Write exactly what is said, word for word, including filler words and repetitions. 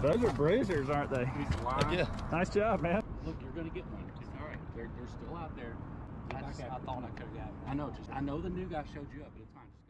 Those are bruisers, aren't they? Yeah. Nice job, man. Look, you're gonna get one. It's all right. They're they're still out there. I, just, I thought I could have got it. I know. Just I know the new guy showed you up, but it's fine.